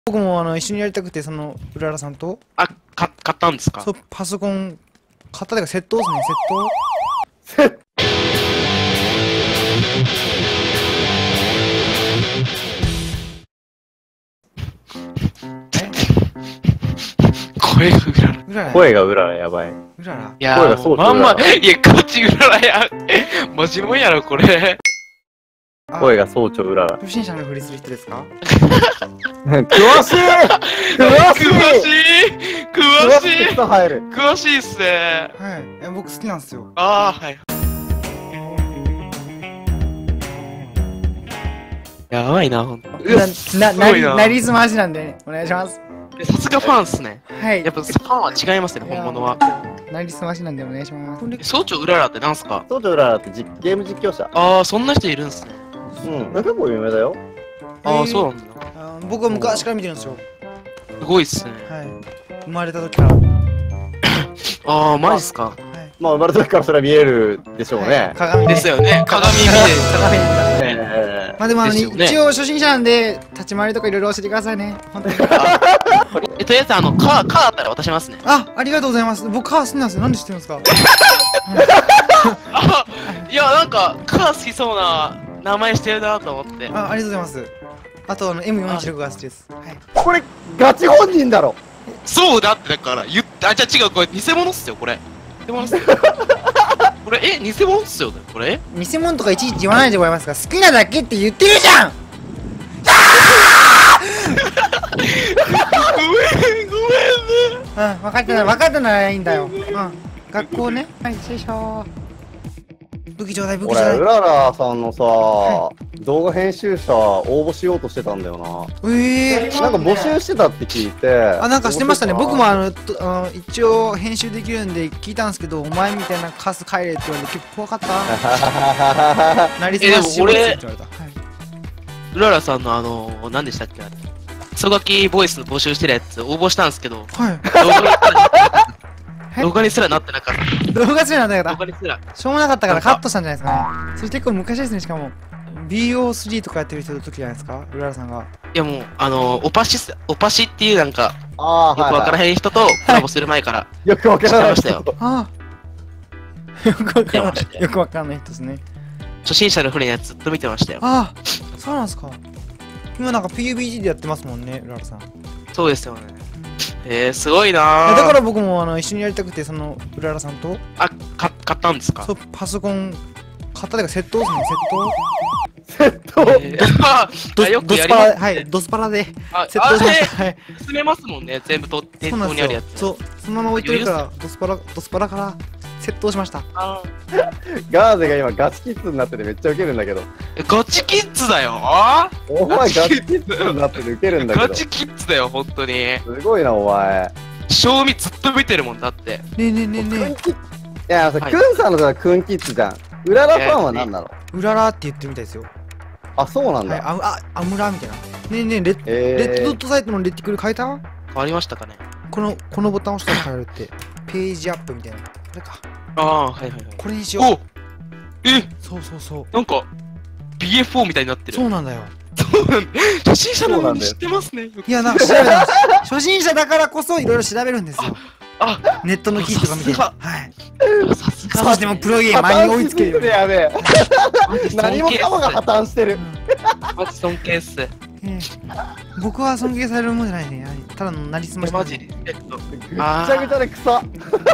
僕も一緒にやりたくて、うららさんと。 あ、買ったんですか？ そう、パソコン、買ったというか、セットですね、 セッ声がうらら。 うらら。 声がうららやばい。 うらら。 いや声がそうまんま、いや、ガチうららや。マジもんやろ、これ。 声が総長うらら。 初心者のふりする人ですか？ 詳しい詳しい詳しい人入る。 詳しいっすね。 はい。僕好きなんですよ。 ああ、はい。やばいな、ほんと。 なりすましなんでね、お願いします。 さすがファンっすね。 はい。 やっぱファンは違いますね、本物は。 なりすましなんでお願いします。 総長うららってなんすか？ 総長うららってゲーム実況者。 ああ、そんな人いるんすね。 結構有名だよ。 ああ、そうなんだ。 僕は昔から見てるんですよ。 すごいっすね。 はい。生まれた時から。 ああ、マジっすか。 まあ生まれた時からそれは見えるでしょうね。 鏡ですよね。鏡見て。 鏡見ね。 まあでもですよね一応初心者なんで立ち回りとかいろいろ教えてくださいね。本当に。 とりあえずカーあったら渡しますね。 ありがとうございます。僕カー好きなんですよ。なんで知ってるんですか？ あ、いや、なんか、カー好きそうな名前してるなと思って。 ありがとうございます。あとM416が好きです。はい。 これガチ本人だろ。 そうだってだから、じゃあ違う、これ偽物っすよ、これ。偽物っすよ。これ、偽物っすよね、これ。 偽物とかいちいち言わないでもらえますか？好きなだけって言ってるじゃん。 ごめんね。 分かったならいいんだよ。学校ね。はい、よいしょ。武器ちょうだい、武器ちょうだい。 俺うららさんのさ、動画編集者応募しようとしてたんだよな。なんか募集してたって聞いて。 なんかしてましたね。僕も一応編集できるんで聞いたんですけど、お前みたいなカス帰れって言われて結構怖かった。なりすましようって言われた。 うららさんの何でしたっけ、クソガキボイスの募集してるやつ応募したんですけど、動画にすらなってなかった。 動画すらなんだから。 動画にすら。 しょうもなかったからカットしたんじゃないですかね。それ結構昔ですね、しかも。BO3 とかやってる人の時じゃないですか、うららさんが。 いやもう、オパシっていうなんか、よくわわからへん人とコラボする前から、 よくわからない人。よくわからない人ですね。 初心者の船のやつずっと見てましたよ。 そうなんですか。今なんか PUBG でやってますもんね、うららさん。 そうですよね。すごいなー。 だから僕も一緒にやりたくて、うららさんと。 買ったんですか？ そう、パソコン、買ったというかセットですね、 セットよくやります。はい、ドスパラでセットしました。はい。 進めますもんね、全部店頭にあるやつ。 そう、そのまま置いてるから、ドスパラからセットしました。 ガーゼが今ガチキッズになっててめっちゃウケるんだけど。 ガチキッズだよ。 お前ガチキッズになっててウケるんだけど。 ガチキッズだよ、本当に。 すごいな、お前。 賞味ずっと見てるもんだって。 ねえ。 いや、くんさんのことはくんキッズじゃん。うららファンは何なの？ うららって言ってるみたいですよ。 あ、そうなんだ。 アムラみたいな。ねえ、レッドドットサイトのレティクル変えた？ 変わりましたかね。 このボタンを押したら変えるって。ページアップみたいな。これか。 はい。 これにしよう。そう。 なんか BF4 みたいになってる。 そうなんだよ。 初心者なのに知ってますね。 いや、なんか調べたんです。初心者だからこそいろいろ調べるんですよ。ネットの記事とか見て。はい。 さすが。 少しでもプロゲーマーに追いつける。 やべえ。何もかもが破綻してる。 マジ尊敬っす。 僕は尊敬されるもんじゃないね。ただのなりすまし。 マジ。 ぐっちゃぐちゃで草。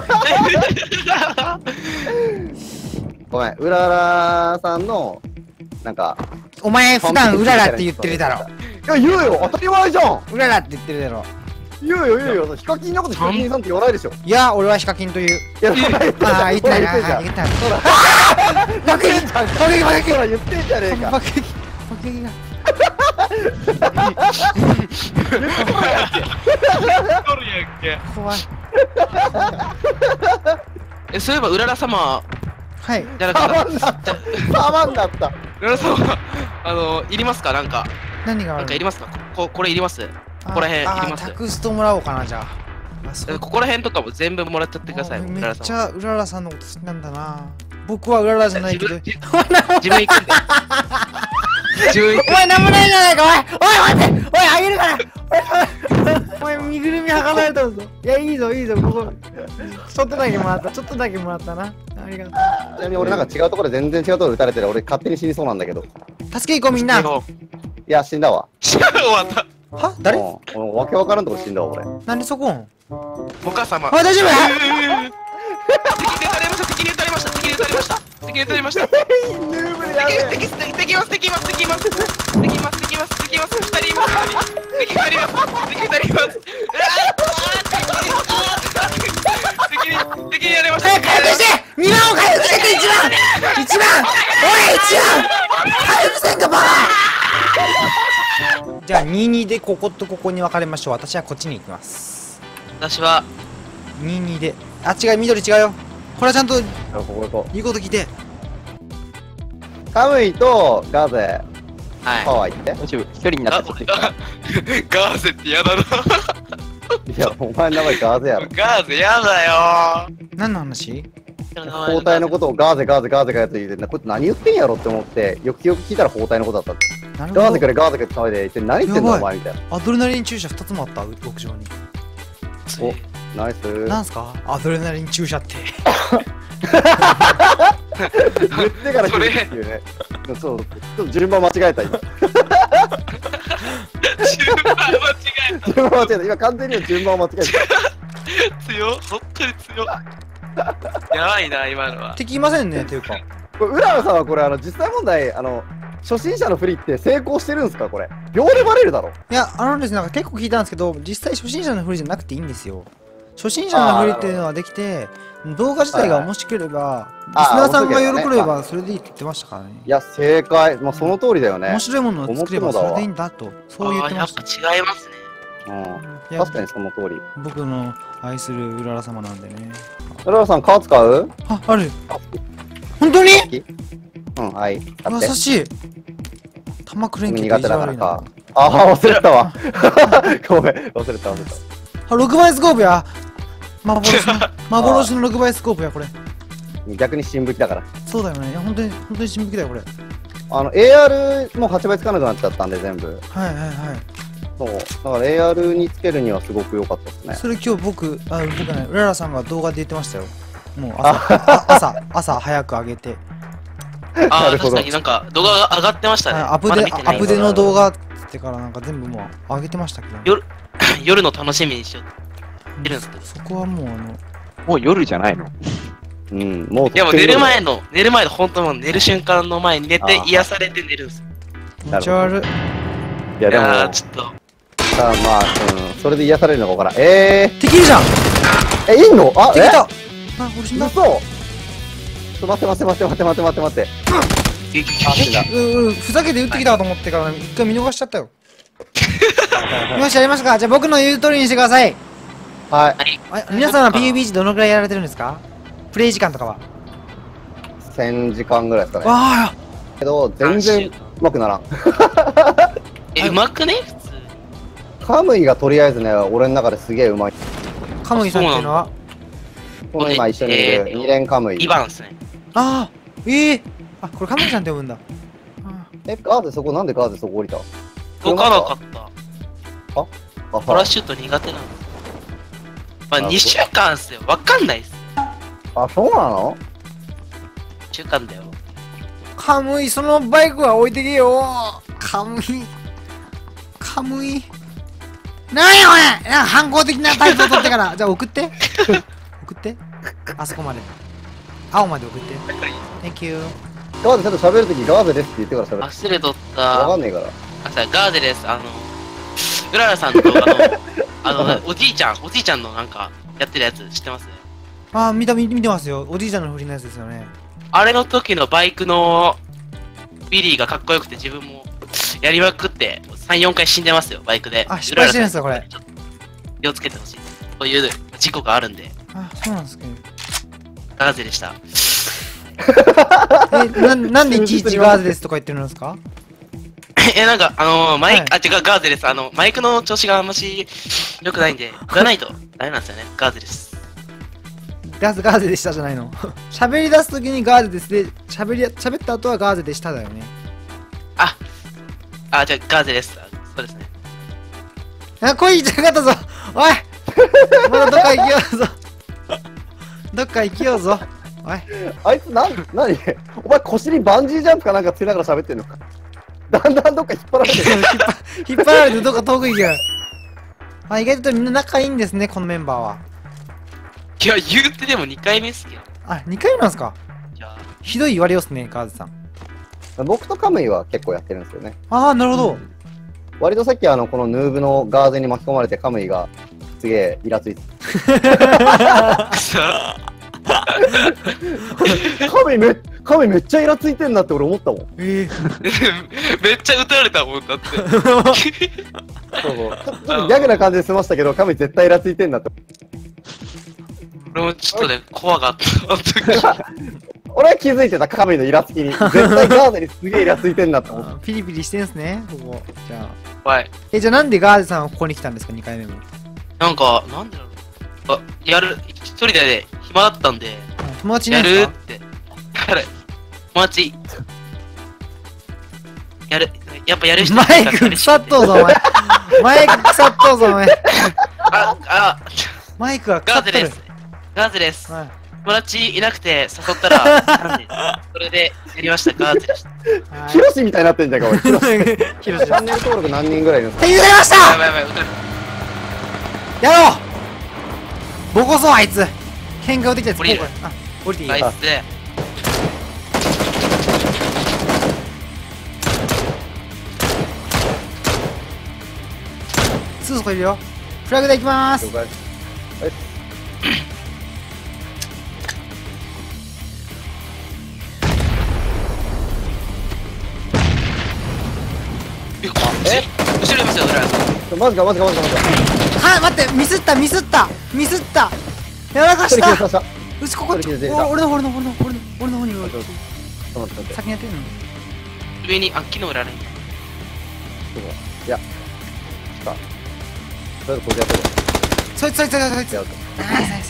ごめん、うららさんのなんか。 お前普段うららって言ってるだろ。 いや、言うよ、当たり前じゃん。 うららって言ってるだろ。 言うよ。ヒカキンのことヒカキンさんって言わないでしょ。 いや、俺はヒカキンという。 いや、言ってない。 言ってない。 ほら、言ってんじゃねえか。 爆撃が。怖い。 そういえばうらら様。 はい。 サマンだった。 うらら様、いりますか？なんかいりますか？これいります？ここら辺いります？ タクストもらおうかな、じゃあ。 ここら辺とかも全部もらっちゃってください。 めっちゃうららさんのこと好きなんだな。僕はうららじゃないけど。 自分行くんで。 お前なんもないじゃないか、おい待って、おいあげるからお前身ぐるみ剥がされたぞ。いや、いいぞ、いいぞ、ここ。ちょっとだけもらった、ちょっとだけもらったな。ありがとちなみに俺なんか違うところで全然違うところで撃たれてる。俺勝手に死にそうなんだけど。 う。助け行こう、みんな。 いや、死んだわ。 終わった。 は誰もうわけわからんとこ死んだわ、俺。 なんでそこんお母様。 おい、大丈夫敵に撃たれました。敵に撃たれました。敵に撃たれました。敵に撃たれました。敵ます。敵ます。敵ます。敵ます。敵ます。敵ます。二人います。敵二人います。敵二人います。敵にやれました。 早く回復して !2 番を回復してくれ !1 番 !1 番おい !1 番回復せんかバカじゃあ22でこことここに分かれましょう。私はこっちに行きます。 私は 22で。あ、違う、緑違うよ。これはちゃんとここ行こ言うこと聞いて。 う。カムイとガーゼ、パはワー行って。 大丈夫、一人になったい。ガーゼって嫌だな。 いや、お前の名前ガーゼやろ。 ガーゼ嫌だよ。 何の話？ 包帯のことをガーゼガーゼガーゼガーゼ言うてんだ。これ何言ってんやろって思って、よくよく聞いたら包帯のことだったって。 なるほど。 ガーゼくれガーゼくれって騒いで言って何言ってんだやばいお前みたいな。 アドレナリン注射2つもあった、屋上に。 お、ナイス。 なんすかアドレナリン注射って。 言ってから聞くっていうね。そう、ちょっと順番間違えた今。 順番間違えた。 順番間違えた。今完全に順番を間違え強っ、本当に強っ。やばいな、今のは。 敵いませんね、っていうか。 た。これ、浦野さんはこれ、実際問題、初心者のフリって成功してるんすかこれ。秒でバレるだろ。 いや、ですね、なんか結構聞いたんですけど、実際初心者のふりじゃなくていいんですよ。初心者のふりっていうのはできて、動画自体が面白ければ、リスナーさんが喜べばそれでいいって言ってましたからね。 いや、正解。まあ、その通りだよね面。白いものを作ればそれでいいんだと、そう言ってました。 やっぱ違いますね。 うん。 いや確かにその通り。 僕の愛するうらら様なんでね。 浦野さん、カー使う？ あ、ある。本当に？ うん、はい。買って。 優しい。玉くれんけ苦手だからか。ああ、忘れてたわ。ごめん、忘れた。 あ、6倍スコープや。幻の6倍スコープや、これ。 逆に新武器だから。 そうだよね。いや、本当に新武器だよ、これ。 AR も8倍つかなくなっちゃったんで、全部。 はいはいはい。 そう。だから AR につけるにはすごく良かったですね。 それ今日僕ね、うららさんが動画で言ってましたよ。もう朝早く上げて。 ああ、確かになんか動画が上がってましたね。 アップデの動画ってからなんか全部もう上げてましたけど。 夜の楽しみにしようってるんですけど。 そこはもうもう夜じゃないの？ うん、もう。 いやもう寝る前の本当もう寝る瞬間の前に寝て癒されて寝るんです。 気持ち悪い。 いやでも、 ちょっと。 まあ、それで癒されるのかわからん。 敵いるじゃん。 いんの？あ、 敵いた。あ、俺死んだ。 嘘。ちょっと待って。あ、死んだ。 ふざけて撃ってきたと思ってから一回見逃しちゃったよ。よし、やりますか。じゃあ僕の言う通りにしてください。 はい。 皆さんは PUBG どのくらいやられてるんですか？プレイ時間とかは。 1000時間ぐらいですかね。 わあ。 けど、全然うまくならん。 うまくね普通。 カムイがとりあえずね、俺の中ですげえうまい。 カムイさんっていうのはこの今一緒にいる2連カムイ。 2番ですね。 あ、これカムイさんって呼ぶんだ。 ガーゼそこ、なんでガーゼそこ降りた？ 動かなかった。 あ、 パラシュート苦手なんです。まあ2週間っすよ。わかんないっす。 あ、そうなの 2週間だよ。 カムイ、そのバイクは置いてけよ。カムイ。なんやおい、反抗的な態度取ってから。じゃあ送って。あそこまで。青まで送って。Thank you。 ガーゼちょっと喋るときガーゼですって言ってから喋る。 忘れとった。 わかんねえから。 ガーゼです。うららさんとおじいちゃんのなんかやってるやつ知ってます？ あ、見てますよ。おじいちゃんの振りのやつですよね。 あれの時のバイクのビリーがかっこよくて自分もやりまくって3、4回死んでますよ、バイクで。 あ、失敗してるんですか、これ。 気をつけてほしいです。そういう事故があるんで。 あ、そうなんですか。 ガーゼでした。 なんでいちいちガーゼですとか言ってるんですか？ なんか、マイク、違う、ガーゼです。マイクの調子があんまし良くないんで、振らないとダメなんですよね。ガーゼです。 ガーゼでしたじゃないの。喋り出すときにガーゼですで、喋った後はガーゼでしただよね。 じゃあガーゼです。そうですね。 あ、来いじゃなかったぞ。おいまだどっか行きようぞ。どっか行きようぞ。おい。 あいつなにお前腰にバンジージャンプかなんかつけながら喋ってんのか。だんだんどっか引っ張られてる。 引っ張られてどっか遠く行けよ。あ、意外とみんな仲いいんですね、このメンバーは。 いや、言うてでも2回目っすけど。 あ、2回目なんすか。 じゃあ、 ひどい言われよっすね、ガーズさん。 僕とカムイは結構やってるんですよね。 ああ、なるほど。 割とさっきこのヌーブのガーゼに巻き込まれてカムイがすげえイラついてくそカムイめっちゃイラついてんなって俺思ったもん。 えめっちゃ撃たれたもんだって。 そうそう。ちょっとギャグな感じで済ましたけど、カムイ絶対イラついてんなって。 俺もちょっとね、怖かった。あの時俺は気づいてた、カムイのイラつきに。絶対ガーゼにすげえイラついてんなって思って。 ピリピリしてんすね、ここ。じゃあ。 怖い。 じゃあなんでガーズさんはここに来たんですか、2回目も。 なんか、なんでだろう。一人で暇だったんで、 友達いなやいですか。 るって。友達。やっぱやる人マイク腐っとうぞ、お前。マイク腐っとうぞ、お前。マイクは腐っとる。 ガーゼです。 はい。 友達いなくて誘ったら、それでやりました、ガーゼでした。 ヒロシみたいになってんじゃんか、俺。ヒロシ。 ヒロシチャンネル登録何人ぐらいいるんですか。 手に入れました。 やばいやばい、撃たれた。 やろう。ボコそう、あいつ。喧嘩をできたやつ。 降りるあ、降りていい。 ナイスで。 すぐそこいるよ。フラグで行きまーす。 了解。 こっち後ろいますよ、ドライバー。 マジか。 はい、待って、ミスったやらか一人した消さした。 うちここっち、 一人消えた俺の方にいる。 ちょっと待って。 先にやってるの。 上に、木の裏に。 いや。さあ。とりあえずこれでやってる。 そいつ。 やると。 ナイス。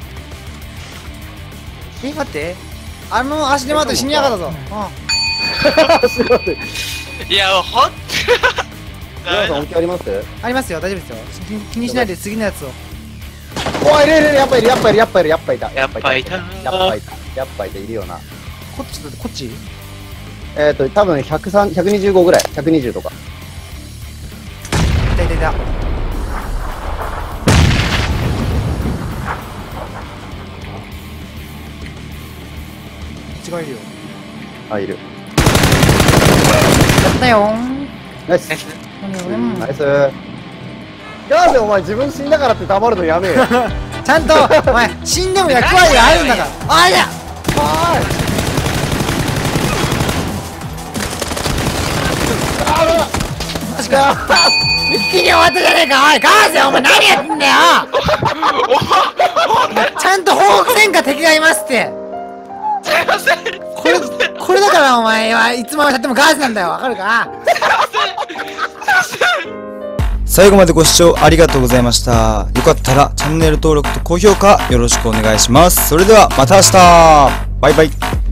待って。あの足で待って死にやがったぞ。 すいません。 いや、もうほんと。 皆さん、本気あります？ ありますよ、大丈夫ですよ。気にしないで次のやつを。 おい、いる、やっぱいた。 やっぱいたいるよな。 こっちだって、こっち多分125ぐらい。120とか。 いた。違ういるよ。 あ、いる。 やったよー。 ナイス。 うんナイス。ガーゼ、お前自分死んだからって黙るのやめえよ。 ちゃんと、お前、死んでも役割があるんだから。あいやマジか。一気に終わったじゃねえか。おい、ガーゼ、お前何やってんだよ。ちゃんと報告せんか、敵がいますって。 すいません。 これだからお前はいつまでたってもガーゼなんだよ。わかるか。 最後までご視聴ありがとうございました。よかったらチャンネル登録と高評価よろしくお願いします。それではまた明日。バイバイ。